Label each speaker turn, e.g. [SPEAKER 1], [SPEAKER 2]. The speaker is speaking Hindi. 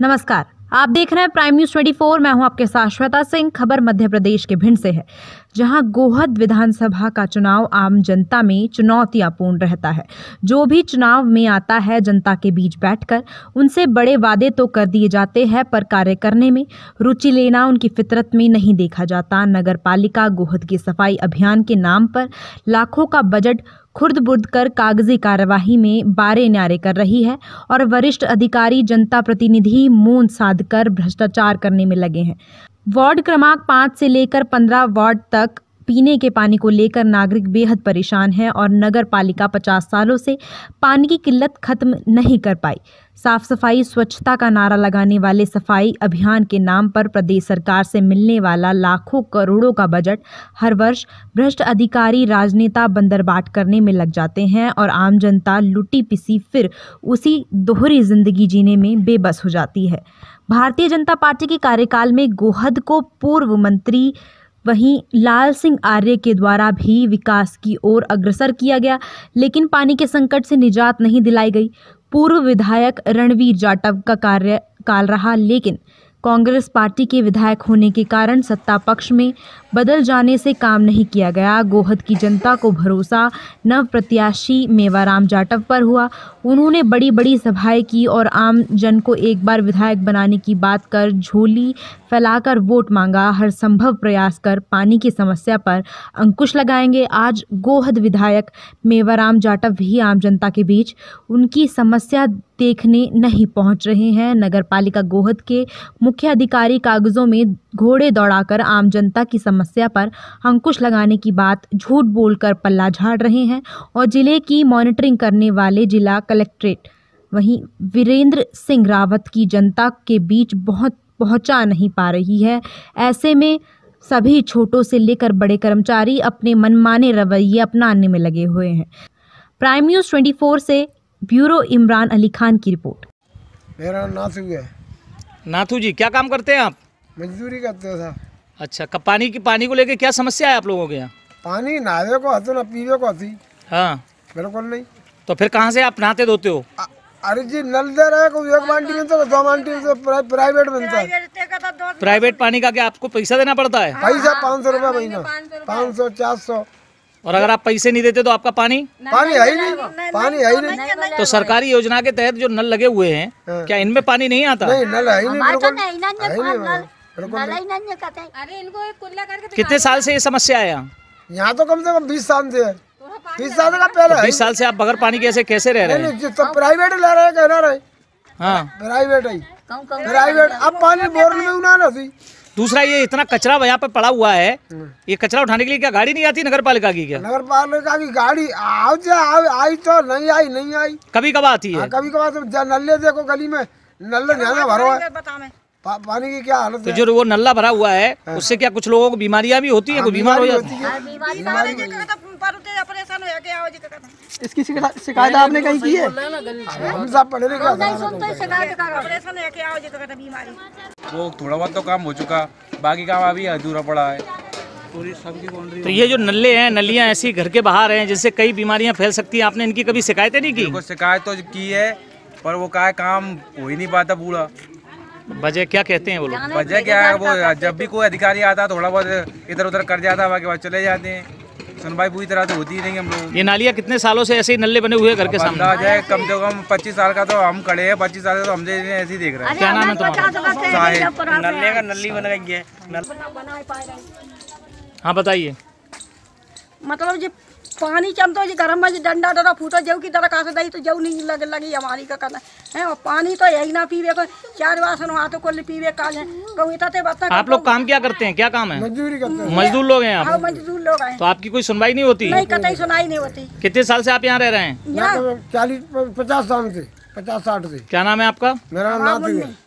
[SPEAKER 1] नमस्कार, आप देख रहे हैं प्राइम न्यूज 24। मैं हूं आपके साथ श्वेता सिंह। खबर मध्य प्रदेश के भिंड से है, जहां गोहद विधानसभा का चुनाव आम जनता में चुनौतियापूर्ण रहता है। जो भी चुनाव में आता है, जनता के बीच बैठकर उनसे बड़े वादे तो कर दिए जाते हैं, पर कार्य करने में रुचि लेना उनकी फितरत में नहीं देखा जाता। नगर पालिका गोहद की सफाई अभियान के नाम पर लाखों का बजट खुर्द-बुर्द कर कागजी कार्यवाही में बारे न्यारे कर रही है और वरिष्ठ अधिकारी जनता प्रतिनिधि मूंद साधकर भ्रष्टाचार करने में लगे हैं। वार्ड क्रमांक 5 से लेकर 15 वार्ड तक पीने के पानी को लेकर नागरिक बेहद परेशान हैं और नगर पालिका 50 सालों से पानी की किल्लत खत्म नहीं कर पाई। साफ सफाई स्वच्छता का नारा लगाने वाले सफाई अभियान के नाम पर प्रदेश सरकार से मिलने वाला लाखों करोड़ों का बजट हर वर्ष भ्रष्ट अधिकारी राजनेता बंदरबाट करने में लग जाते हैं और आम जनता लुटी पिसी फिर उसी दोहरी जिंदगी जीने में बेबस हो जाती है। भारतीय जनता पार्टी के कार्यकाल में गोहद को पूर्व मंत्री वहीं लाल सिंह आर्य के द्वारा भी विकास की ओर अग्रसर किया गया, लेकिन पानी के संकट से निजात नहीं दिलाई गई। पूर्व विधायक रणवीर जाटव का कार्यकाल रहा, लेकिन कांग्रेस पार्टी के विधायक होने के कारण सत्ता पक्ष में बदल जाने से काम नहीं किया गया। गोहद की जनता को भरोसा नव प्रत्याशी मेवाराम जाटव पर हुआ। उन्होंने बड़ी बड़ी सभाएं की और आम जन को एक बार विधायक बनाने की बात कर झोली फैलाकर वोट मांगा। हर संभव प्रयास कर पानी की समस्या पर अंकुश लगाएंगे। आज गोहद विधायक मेवाराम जाटव भी आम जनता के बीच उनकी समस्या देखने नहीं पहुंच रहे हैं। नगर पालिका गोहद के मुख्य अधिकारी कागजों में घोड़े दौड़ाकर आम जनता की समस्या पर अंकुश लगाने की बात झूठ बोलकर पल्ला झाड़ रहे हैं और जिले की मॉनिटरिंग करने वाले जिला कलेक्ट्रेट वहीं वीरेंद्र सिंह रावत की जनता के बीच बहुत पहुंचा नहीं पा रही है। ऐसे में सभी छोटों से लेकर बड़े कर्मचारी अपने मनमाने रवैये अपनाने में लगे हुए हैं। प्राइम न्यूज 24 से ब्यूरो इमरान अली खान की रिपोर्ट।
[SPEAKER 2] मेरा नाम नाथू है।
[SPEAKER 3] नाथू जी, क्या काम करते हैं आप?
[SPEAKER 2] मजदूरी करते हो साहब।
[SPEAKER 3] अच्छा, कब पानी को लेके क्या समस्या है आप लोगों के यहाँ?
[SPEAKER 2] पानी नहावे को आती ना पीवे को आती।
[SPEAKER 3] हाँ,
[SPEAKER 2] बिल्कुल नहीं।
[SPEAKER 3] तो फिर कहाँ से आप नहाते धोते हो?
[SPEAKER 2] अरे जी, नल दे रहे को एक बाल्टी में तो 2 बाल्टी में तो प्राइवेट बनता है।
[SPEAKER 3] प्राइवेट पानी का क्या आपको पैसा देना पड़ता है?
[SPEAKER 2] पैसा 500 रुपया महीना, 500 400।
[SPEAKER 3] और अगर आप पैसे नहीं देते तो आपका पानी
[SPEAKER 2] है ही नहीं, पानी है ही नहीं।
[SPEAKER 3] तो सरकारी योजना के तहत जो नल लगे हुए हैं, क्या इनमें पानी नहीं आता?
[SPEAKER 2] नहीं, नल है ही नहीं, बिल्कुल
[SPEAKER 3] कितने साल से ये समस्या है यहाँ?
[SPEAKER 2] यहाँ तो कम से कम 20 साल से है। 20 साल का पहले
[SPEAKER 3] 20 साल से आप बगैर पानी कैसे रह रहे हैं?
[SPEAKER 2] तो प्राइवेट ले रहे हैं, कहना रहे।
[SPEAKER 3] हाँ,
[SPEAKER 2] प्राइवेट है, प्राइवेट। अब पानी बोर में उना थी।
[SPEAKER 3] दूसरा, ये इतना कचरा यहाँ पे पड़ा हुआ है, ये कचरा उठाने के लिए क्या गाड़ी नहीं आती नगर पालिका की? क्या
[SPEAKER 2] नगर पालिका की गाड़ी आई तो नहीं आई।
[SPEAKER 3] कभी कब आती है?
[SPEAKER 2] कभी कभार तो नल्ले देखो गली में, नल्ले ध्यान भरो है पानी की क्या हालत
[SPEAKER 3] तो
[SPEAKER 2] है।
[SPEAKER 3] जो वो नल्ला भरा हुआ है, उससे क्या कुछ लोगों को बीमारियां भी होती हैं? कोई बीमार हो जाती है?
[SPEAKER 4] इसकी शिकायत आपने कहीं की है?
[SPEAKER 2] हम सब पढ़े लिखे
[SPEAKER 5] वो थोड़ा बहुत तो काम हो चुका, बाकी काम अभी अधूरा पड़ा है।
[SPEAKER 3] तो ये जो नल्ले हैं, नलियां ऐसी घर के बाहर हैं जिससे कई बीमारियां फैल सकती हैं, आपने इनकी कभी शिकायतें नहीं की?
[SPEAKER 5] शिकायत तो की है, पर वो क्या काम हो ही नहीं पाता पूरा।
[SPEAKER 3] वजह क्या कहते हैं वो लोग?
[SPEAKER 5] वजह क्या है, वो जब भी कोई अधिकारी आता है थोड़ा बहुत इधर उधर कर जाता है, बाकी बाद चले जाते हैं। सुनवाई पूरी तरह से होती ही नहीं हम लोग।
[SPEAKER 3] ये नालियाँ कितने सालों से ऐसे ही नल्ले बने हुए हैं घर के सामने?
[SPEAKER 5] है कम से कम 25 साल का तो हम खड़े हैं, 25 साल से तो हमसे ऐसे ही देख रहे हैं।
[SPEAKER 3] क्या नाम है तुम्हारा?
[SPEAKER 5] नल्ले का नल्ली बन गई है।
[SPEAKER 3] हाँ, बताइए।
[SPEAKER 6] मतलब जी पानी चमतो जी गरम में डंडा डरा फूटा जऊ की तरह कासे दई तो जऊ नहीं लगी हमारी का करना है। और पानी तो यही ना पीवे को 4 वासन हाथों को पीवे काल है कविता बता।
[SPEAKER 3] आप लोग काम क्या करते हैं? क्या काम है?
[SPEAKER 2] मजदूरी करते हैं।
[SPEAKER 3] मजदूर लोग हैं आप?
[SPEAKER 6] हाँ, मजदूर लोग हैं।
[SPEAKER 3] तो आपकी कोई सुनवाई नहीं होती?
[SPEAKER 6] नहीं, कतई सुनाई नहीं होती।
[SPEAKER 3] कितने साल से आप यहाँ रह रहे हैं?
[SPEAKER 2] 40-50 साल से, 50-60 से।
[SPEAKER 3] क्या नाम है आपका?
[SPEAKER 2] मेरा नाम नाथू है।